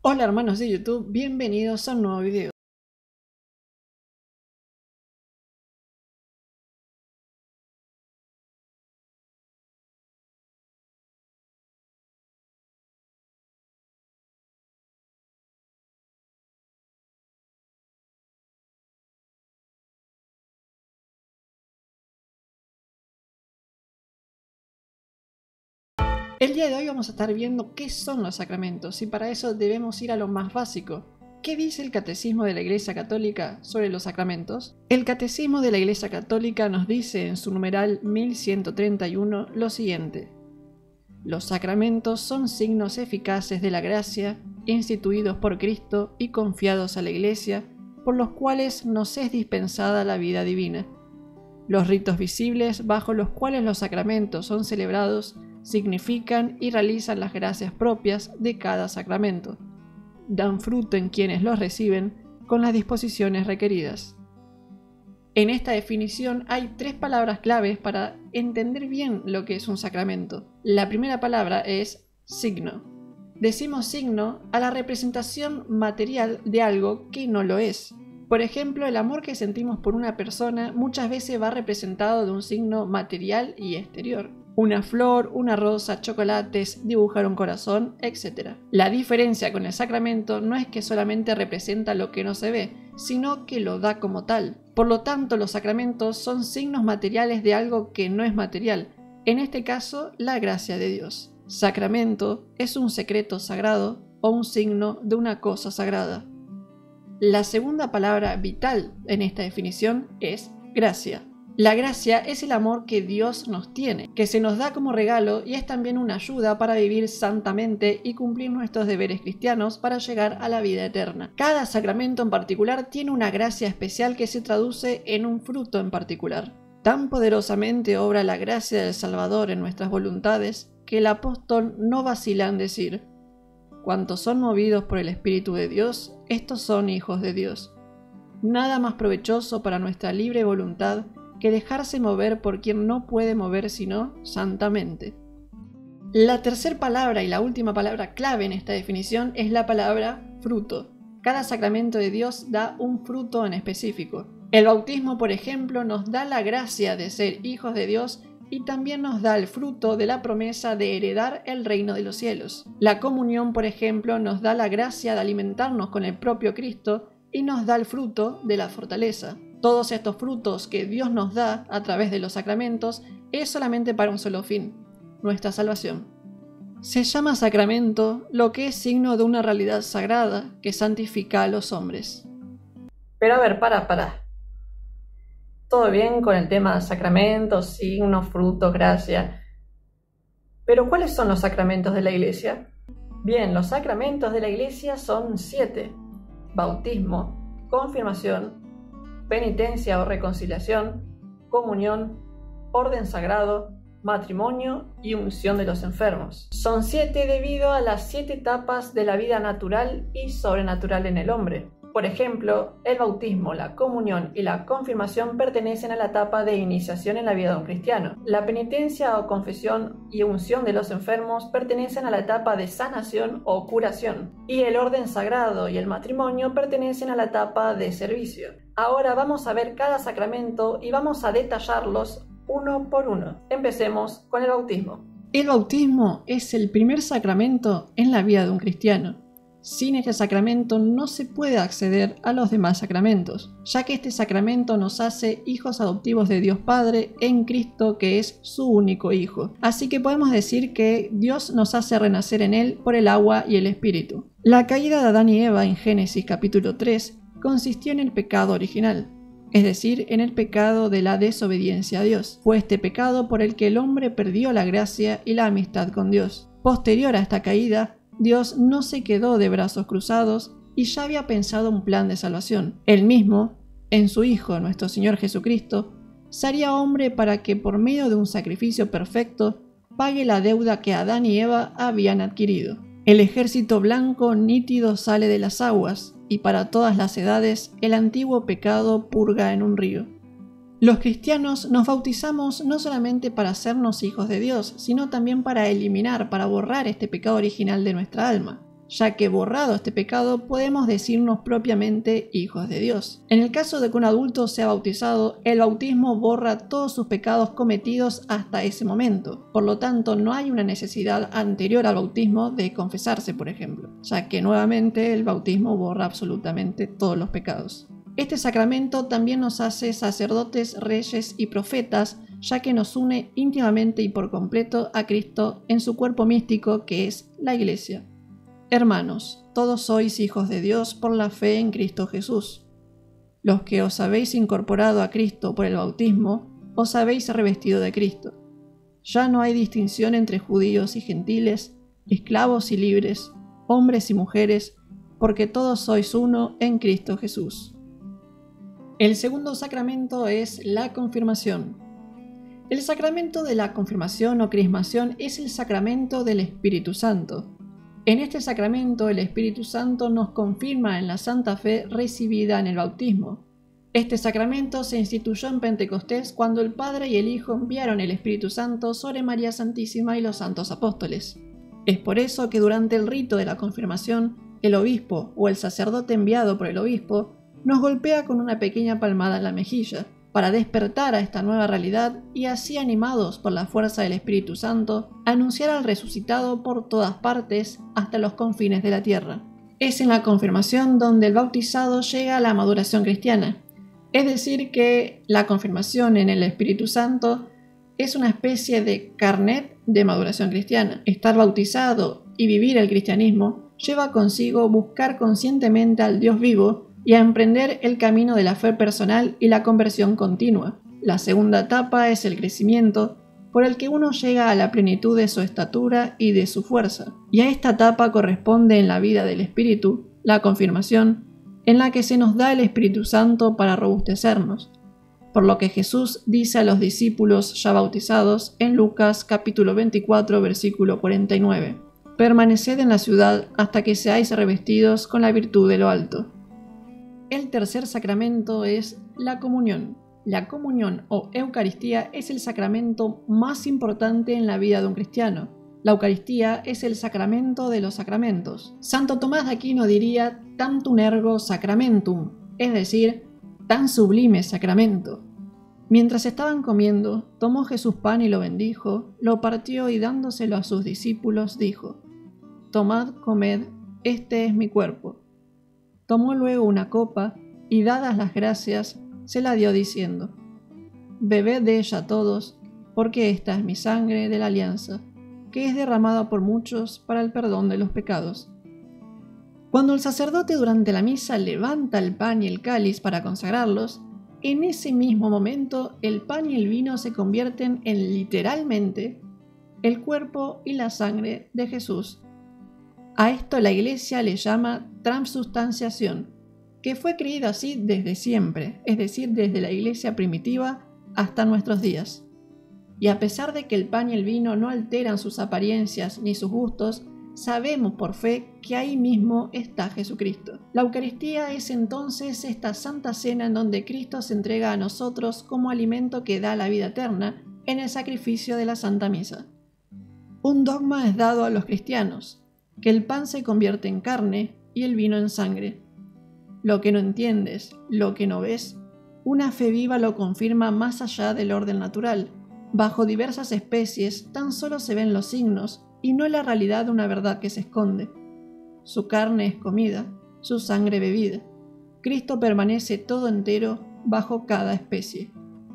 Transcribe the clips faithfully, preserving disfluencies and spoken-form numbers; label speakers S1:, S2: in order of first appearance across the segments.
S1: Hola hermanos de YouTube, bienvenidos a un nuevo video. El día de hoy vamos a estar viendo qué son los sacramentos y para eso debemos ir a lo más básico. ¿Qué dice el Catecismo de la Iglesia Católica sobre los sacramentos? El Catecismo de la Iglesia Católica nos dice en su numeral mil ciento treinta y uno lo siguiente: los sacramentos son signos eficaces de la gracia, instituidos por Cristo y confiados a la Iglesia, por los cuales nos es dispensada la vida divina. Los ritos visibles bajo los cuales los sacramentos son celebrados significan y realizan las gracias propias de cada sacramento. Dan fruto en quienes los reciben con las disposiciones requeridas. En esta definición hay tres palabras claves para entender bien lo que es un sacramento. La primera palabra es signo. Decimos signo a la representación material de algo que no lo es. Por ejemplo, el amor que sentimos por una persona muchas veces va representado de un signo material y exterior. Una flor, una rosa, chocolates, dibujar un corazón, etcétera. La diferencia con el sacramento no es que solamente representa lo que no se ve, sino que lo da como tal. Por lo tanto, los sacramentos son signos materiales de algo que no es material, en este caso, la gracia de Dios. Sacramento es un secreto sagrado o un signo de una cosa sagrada. La segunda palabra vital en esta definición es gracia. La gracia es el amor que Dios nos tiene, que se nos da como regalo y es también una ayuda para vivir santamente y cumplir nuestros deberes cristianos para llegar a la vida eterna. Cada sacramento en particular tiene una gracia especial que se traduce en un fruto en particular. Tan poderosamente obra la gracia del Salvador en nuestras voluntades que el apóstol no vacila en decir: cuantos son movidos por el Espíritu de Dios, estos son hijos de Dios. Nada más provechoso para nuestra libre voluntad que dejarse mover por quien no puede mover sino santamente. La tercera palabra y la última palabra clave en esta definición es la palabra fruto. Cada sacramento de Dios da un fruto en específico. El bautismo, por ejemplo, nos da la gracia de ser hijos de Dios y también nos da el fruto de la promesa de heredar el reino de los cielos. La comunión, por ejemplo, nos da la gracia de alimentarnos con el propio Cristo y nos da el fruto de la fortaleza. Todos estos frutos que Dios nos da a través de los sacramentos es solamente para un solo fin: nuestra salvación. Se llama sacramento lo que es signo de una realidad sagrada que santifica a los hombres. Pero a ver, para, para. Todo bien con el tema de sacramentos, signos, frutos, gracia. Pero ¿cuáles son los sacramentos de la Iglesia? Bien, los sacramentos de la Iglesia son siete: bautismo, confirmación, penitencia o reconciliación, comunión, orden sagrado, matrimonio y unción de los enfermos. Son siete debido a las siete etapas de la vida natural y sobrenatural en el hombre. Por ejemplo, el bautismo, la comunión y la confirmación pertenecen a la etapa de iniciación en la vida de un cristiano. La penitencia o confesión y unción de los enfermos pertenecen a la etapa de sanación o curación. Y el orden sagrado y el matrimonio pertenecen a la etapa de servicio. Ahora vamos a ver cada sacramento y vamos a detallarlos uno por uno. Empecemos con el bautismo. El bautismo es el primer sacramento en la vida de un cristiano. Sin este sacramento no se puede acceder a los demás sacramentos, ya que este sacramento nos hace hijos adoptivos de Dios Padre en Cristo, que es su único Hijo. Así que podemos decir que Dios nos hace renacer en Él por el agua y el Espíritu. La caída de Adán y Eva en Génesis capítulo tres consistió en el pecado original, es decir, en el pecado de la desobediencia a Dios. Fue este pecado por el que el hombre perdió la gracia y la amistad con Dios. Posterior a esta caída, Dios no se quedó de brazos cruzados y ya había pensado un plan de salvación. Él mismo, en su Hijo, nuestro Señor Jesucristo, se haría hombre para que por medio de un sacrificio perfecto pague la deuda que Adán y Eva habían adquirido. El ejército blanco nítido sale de las aguas y para todas las edades el antiguo pecado purga en un río. Los cristianos nos bautizamos no solamente para hacernos hijos de Dios, sino también para eliminar, para borrar este pecado original de nuestra alma. ya que borrado este pecado podemos decirnos propiamente hijos de Dios. En el caso de que un adulto sea bautizado, el bautismo borra todos sus pecados cometidos hasta ese momento. Por lo tanto, no hay una necesidad anterior al bautismo de confesarse, por ejemplo, ya que nuevamente el bautismo borra absolutamente todos los pecados. Este sacramento también nos hace sacerdotes, reyes y profetas, ya que nos une íntimamente y por completo a Cristo en su cuerpo místico que es la Iglesia. Hermanos, todos sois hijos de Dios por la fe en Cristo Jesús. Los que os habéis incorporado a Cristo por el bautismo, os habéis revestido de Cristo. Ya no hay distinción entre judíos y gentiles, esclavos y libres, hombres y mujeres, porque todos sois uno en Cristo Jesús. El segundo sacramento es la confirmación. El sacramento de la confirmación o crismación es el sacramento del Espíritu Santo. En este sacramento el Espíritu Santo nos confirma en la santa fe recibida en el bautismo. Este sacramento se instituyó en Pentecostés cuando el Padre y el Hijo enviaron el Espíritu Santo sobre María Santísima y los santos apóstoles. Es por eso que durante el rito de la confirmación, el obispo o el sacerdote enviado por el obispo nos golpea con una pequeña palmada en la mejilla, para despertar a esta nueva realidad y así animados por la fuerza del Espíritu Santo, anunciar al resucitado por todas partes hasta los confines de la tierra. Es en la confirmación donde el bautizado llega a la maduración cristiana, es decir que la confirmación en el Espíritu Santo es una especie de carnet de maduración cristiana. Estar bautizado y vivir el cristianismo lleva consigo buscar conscientemente al Dios vivo y a emprender el camino de la fe personal y la conversión continua. La segunda etapa es el crecimiento, por el que uno llega a la plenitud de su estatura y de su fuerza. Y a esta etapa corresponde en la vida del Espíritu, la confirmación, en la que se nos da el Espíritu Santo para robustecernos. Por lo que Jesús dice a los discípulos ya bautizados en Lucas capítulo veinticuatro versículo cuarenta y nueve: Permaneced en la ciudad hasta que seáis revestidos con la virtud de lo alto. El tercer sacramento es la comunión. La comunión o Eucaristía es el sacramento más importante en la vida de un cristiano. La Eucaristía es el sacramento de los sacramentos. Santo Tomás de Aquino diría tantum ergo sacramentum, es decir, tan sublime sacramento. Mientras estaban comiendo, tomó Jesús pan y lo bendijo, lo partió y dándoselo a sus discípulos dijo: Tomad, comed, este es mi cuerpo. Tomó luego una copa y, dadas las gracias, se la dio diciendo: Bebed de ella todos, porque esta es mi sangre de la alianza, que es derramada por muchos para el perdón de los pecados. Cuando el sacerdote durante la misa levanta el pan y el cáliz para consagrarlos, en ese mismo momento el pan y el vino se convierten en literalmente el cuerpo y la sangre de Jesús. A esto la Iglesia le llama transubstanciación, que fue creído así desde siempre, es decir, desde la Iglesia primitiva hasta nuestros días. Y a pesar de que el pan y el vino no alteran sus apariencias ni sus gustos, sabemos por fe que ahí mismo está Jesucristo. La Eucaristía es entonces esta santa cena en donde Cristo se entrega a nosotros como alimento que da la vida eterna en el sacrificio de la Santa Misa. Un dogma es dado a los cristianos, que el pan se convierte en carne y el vino en sangre. Lo que no entiendes, lo que no ves, una fe viva lo confirma más allá del orden natural. Bajo diversas especies tan solo se ven los signos y no la realidad de una verdad que se esconde. Su carne es comida, su sangre bebida. Cristo permanece todo entero bajo cada especie.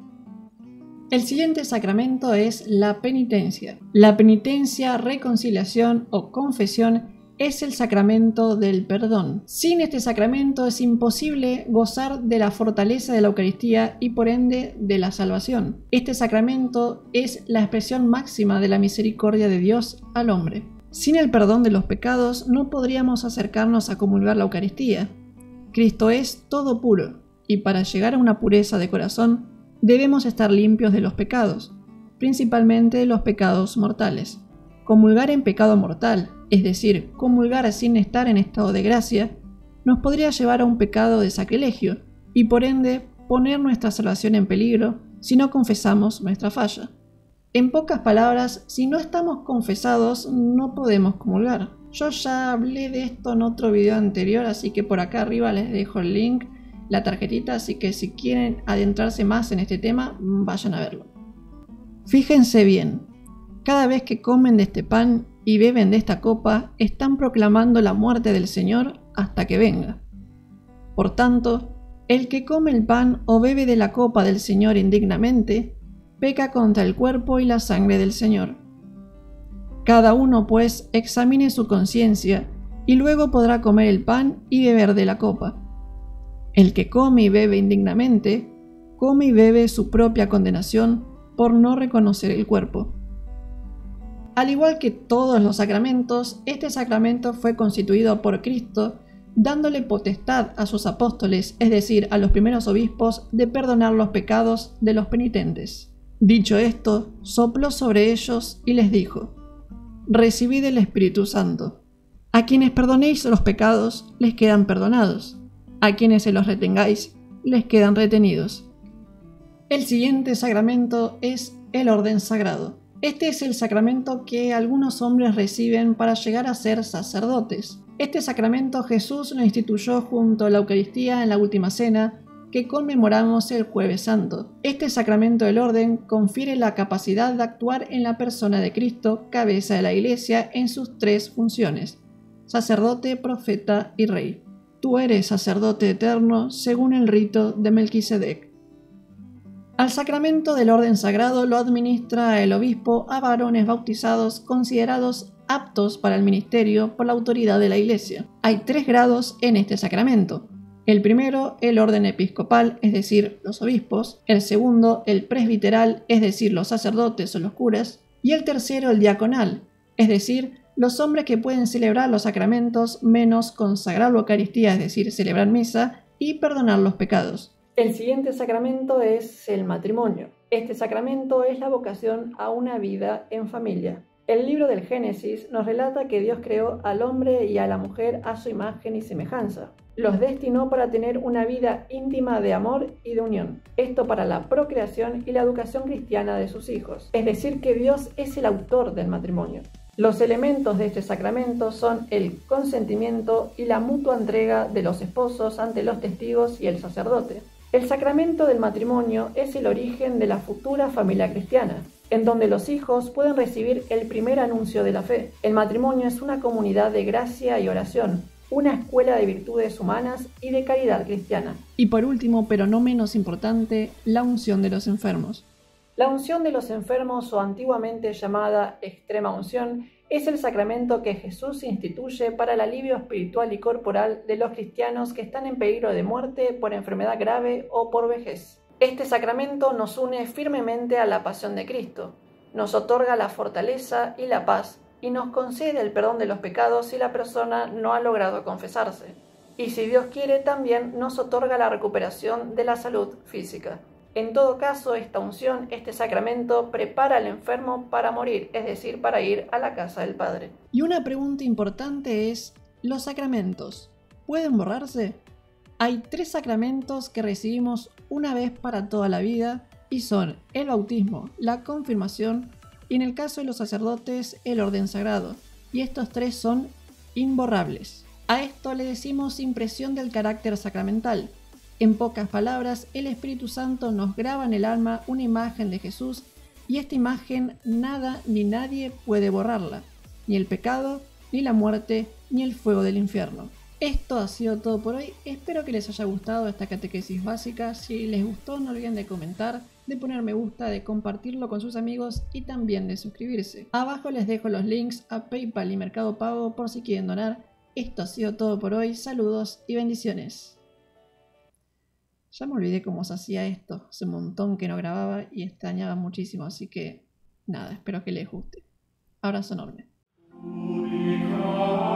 S1: El siguiente sacramento es la penitencia. La penitencia, reconciliación o confesión es el sacramento del perdón. Sin este sacramento es imposible gozar de la fortaleza de la Eucaristía y por ende de la salvación. Este sacramento es la expresión máxima de la misericordia de Dios al hombre. Sin el perdón de los pecados no podríamos acercarnos a comulgar la Eucaristía. Cristo es todo puro y para llegar a una pureza de corazón debemos estar limpios de los pecados, principalmente los pecados mortales. Comulgar en pecado mortal, es decir, comulgar sin estar en estado de gracia, nos podría llevar a un pecado de sacrilegio y por ende poner nuestra salvación en peligro si no confesamos nuestra falla. En pocas palabras, si no estamos confesados no podemos comulgar. Yo ya hablé de esto en otro video anterior, así que por acá arriba les dejo el link, la tarjetita, así que si quieren adentrarse más en este tema, vayan a verlo. Fíjense bien, cada vez que comen de este pan y beben de esta copa, están proclamando la muerte del Señor hasta que venga. Por tanto, el que come el pan o bebe de la copa del Señor indignamente, peca contra el cuerpo y la sangre del Señor. Cada uno, pues, examine su conciencia, y luego podrá comer el pan y beber de la copa. El que come y bebe indignamente, come y bebe su propia condenación por no reconocer el cuerpo. Al igual que todos los sacramentos, este sacramento fue constituido por Cristo, dándole potestad a sus apóstoles, es decir, a los primeros obispos, de perdonar los pecados de los penitentes. Dicho esto, sopló sobre ellos y les dijo: recibid el Espíritu Santo. A quienes perdonéis los pecados, les quedan perdonados. A quienes se los retengáis, les quedan retenidos. El siguiente sacramento es el orden sagrado. Este es el sacramento que algunos hombres reciben para llegar a ser sacerdotes. Este sacramento Jesús lo instituyó junto a la Eucaristía en la Última Cena, que conmemoramos el Jueves Santo. Este sacramento del orden confiere la capacidad de actuar en la persona de Cristo, cabeza de la Iglesia, en sus tres funciones: sacerdote, profeta y rey. Tú eres sacerdote eterno según el rito de Melquisedec. Al sacramento del orden sagrado lo administra el obispo a varones bautizados considerados aptos para el ministerio por la autoridad de la Iglesia. Hay tres grados en este sacramento. El primero, el orden episcopal, es decir, los obispos. El segundo, el presbiteral, es decir, los sacerdotes o los curas. Y el tercero, el diaconal, es decir, los hombres que pueden celebrar los sacramentos menos consagrar la Eucaristía, es decir, celebrar misa y perdonar los pecados. El siguiente sacramento es el matrimonio. Este sacramento es la vocación a una vida en familia. El libro del Génesis nos relata que Dios creó al hombre y a la mujer a su imagen y semejanza. Los destinó para tener una vida íntima de amor y de unión. Esto para la procreación y la educación cristiana de sus hijos. Es decir, que Dios es el autor del matrimonio. Los elementos de este sacramento son el consentimiento y la mutua entrega de los esposos ante los testigos y el sacerdote. El sacramento del matrimonio es el origen de la futura familia cristiana, en donde los hijos pueden recibir el primer anuncio de la fe. El matrimonio es una comunidad de gracia y oración, una escuela de virtudes humanas y de caridad cristiana. Y por último, pero no menos importante, la unción de los enfermos. La unción de los enfermos, o antiguamente llamada extrema unción, es el sacramento que Jesús instituye para el alivio espiritual y corporal de los cristianos que están en peligro de muerte por enfermedad grave o por vejez. Este sacramento nos une firmemente a la pasión de Cristo, nos otorga la fortaleza y la paz, y nos concede el perdón de los pecados si la persona no ha logrado confesarse. Y si Dios quiere, también nos otorga la recuperación de la salud física. En todo caso, esta unción, este sacramento, prepara al enfermo para morir, es decir, para ir a la casa del Padre. Y una pregunta importante es, ¿los sacramentos pueden borrarse? Hay tres sacramentos que recibimos una vez para toda la vida y son el bautismo, la confirmación y, en el caso de los sacerdotes, el orden sagrado. Y estos tres son imborrables. A esto le decimos impresión del carácter sacramental. En pocas palabras, el Espíritu Santo nos graba en el alma una imagen de Jesús y esta imagen nada ni nadie puede borrarla, ni el pecado, ni la muerte, ni el fuego del infierno. Esto ha sido todo por hoy, espero que les haya gustado esta catequesis básica. Si les gustó, no olviden de comentar, de poner me gusta, de compartirlo con sus amigos y también de suscribirse. Abajo les dejo los links a PayPal y Mercado Pago por si quieren donar. Esto ha sido todo por hoy, saludos y bendiciones. Ya me olvidé cómo se hacía esto, hace un montón que no grababa y extrañaba muchísimo, así que nada, espero que les guste. Abrazo enorme.